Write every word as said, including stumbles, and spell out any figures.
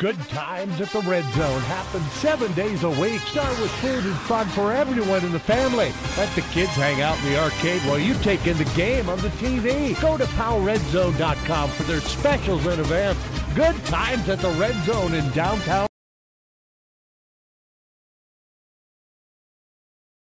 Good times at the Red Zone happen seven days a week. Start with food and fun for everyone in the family. Let the kids hang out in the arcade while you take in the game on the T V. Go to pow red zone dot com for their specials and events. Good times at the Red Zone in downtown.